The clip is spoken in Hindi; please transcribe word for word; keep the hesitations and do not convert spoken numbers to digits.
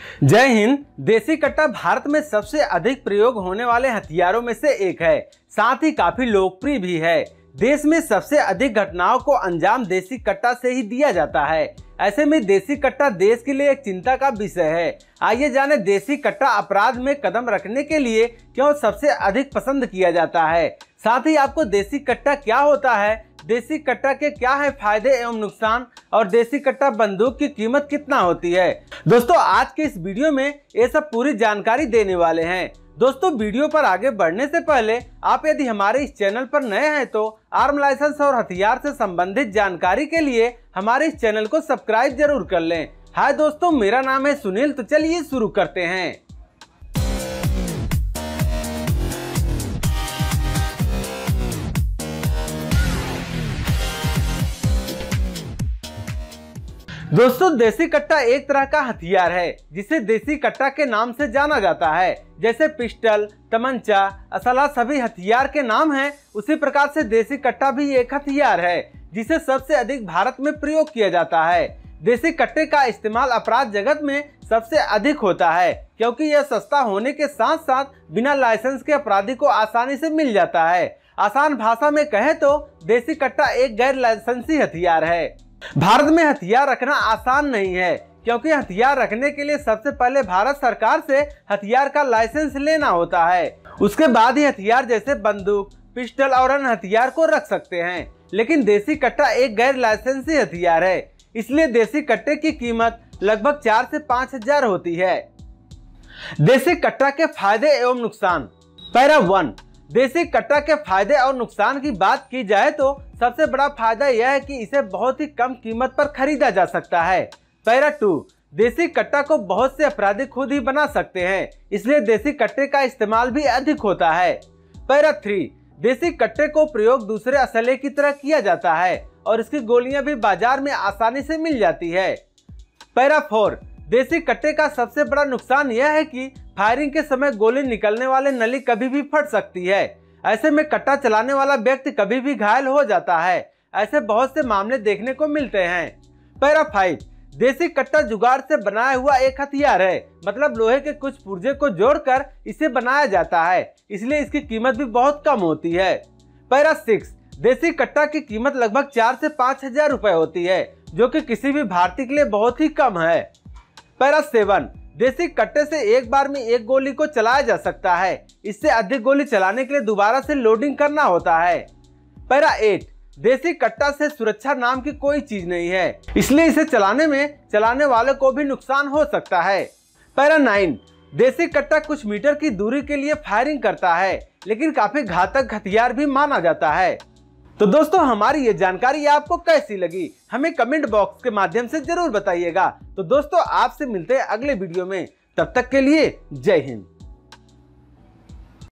जय हिंद। देसी कट्टा भारत में सबसे अधिक प्रयोग होने वाले हथियारों में से एक है, साथ ही काफी लोकप्रिय भी है। देश में सबसे अधिक घटनाओं को अंजाम देसी कट्टा से ही दिया जाता है। ऐसे में देसी कट्टा देश के लिए एक चिंता का विषय है। आइए जाने देसी कट्टा अपराध में कदम रखने के लिए क्यों सबसे अधिक पसंद किया जाता है। साथ ही आपको देसी कट्टा क्या होता है, देसी कट्टा के क्या है फायदे एवं नुकसान, और देसी कट्टा बंदूक की कीमत कितना होती है। दोस्तों आज के इस वीडियो में ये सब पूरी जानकारी देने वाले हैं। दोस्तों वीडियो पर आगे बढ़ने से पहले आप यदि हमारे इस चैनल पर नए हैं तो आर्म लाइसेंस और हथियार से संबंधित जानकारी के लिए हमारे इस चैनल को सब्सक्राइब जरूर कर लें। हाय दोस्तों, मेरा नाम है सुनील, तो चलिए शुरू करते हैं। दोस्तों देसी कट्टा एक तरह का हथियार है जिसे देसी कट्टा के नाम से जाना जाता है। जैसे पिस्टल, तमंचा, असला सभी हथियार के नाम हैं, उसी प्रकार से देसी कट्टा भी एक हथियार है जिसे सबसे अधिक भारत में प्रयोग किया जाता है। देसी कट्टे का इस्तेमाल अपराध जगत में सबसे अधिक होता है क्योंकि यह सस्ता होने के साथ साथ बिना लाइसेंस के अपराधी को आसानी से मिल जाता है। आसान भाषा में कहें तो देसी कट्टा एक गैर लाइसेंसी हथियार है। भारत में हथियार रखना आसान नहीं है क्योंकि हथियार रखने के लिए सबसे पहले भारत सरकार से हथियार का लाइसेंस लेना होता है। उसके बाद ही हथियार जैसे बंदूक, पिस्टल और अन्य हथियार को रख सकते हैं। लेकिन देसी कट्टा एक गैर लाइसेंसी हथियार है, इसलिए देसी कट्टे की कीमत लगभग चार से पाँच हजार होती है। देसी कट्टा के फायदे एवं नुकसान। पैरा वन, देसी कट्टा के फायदे और नुकसान की बात की जाए तो सबसे बड़ा फायदा यह है कि इसे बहुत ही कम कीमत पर खरीदा जा सकता है। पैरा टू, देसी कट्टा को बहुत से अपराधी खुद ही बना सकते हैं, इसलिए देसी कट्टे का इस्तेमाल भी अधिक होता है। पैरा थ्री, देसी कट्टे को प्रयोग दूसरे असले की तरह किया जाता है और इसकी गोलियां भी बाजार में आसानी से मिल जाती है। पैरा फोर, देसी कट्टे का सबसे बड़ा नुकसान यह है कि फायरिंग के समय गोली निकलने वाले नली कभी भी फट सकती है। ऐसे में कट्टा चलाने वाला व्यक्ति कभी भी घायल हो जाता है। ऐसे बहुत से मामले देखने को मिलते हैं। पैरा फाइव, देसी कट्टा जुगाड़ से बनाया हुआ एक हथियार है, मतलब लोहे के कुछ पुर्जे को जोड़कर इसे बनाया जाता है, इसलिए इसकी कीमत भी बहुत कम होती है। पैरा सिक्स, देसी कट्टा की कीमत लगभग चार से पाँच हजार रुपए होती है, जो कि किसी भी भारतीय के लिए बहुत ही कम है। पैरा सेवन, देसी कट्टे से एक बार में एक गोली को चलाया जा सकता है, इससे अधिक गोली चलाने के लिए दोबारा से लोडिंग करना होता है। पैरा एट, देसी कट्टा से सुरक्षा नाम की कोई चीज नहीं है, इसलिए इसे चलाने में चलाने वाले को भी नुकसान हो सकता है। पैरा नाइन, देसी कट्टा कुछ मीटर की दूरी के लिए फायरिंग करता है, लेकिन काफी घातक हथियार भी माना जाता है। तो दोस्तों हमारी ये जानकारी आपको कैसी लगी, हमें कमेंट बॉक्स के माध्यम से जरूर बताइएगा। तो दोस्तों आपसे मिलते हैं अगले वीडियो में, तब तक के लिए जय हिंद।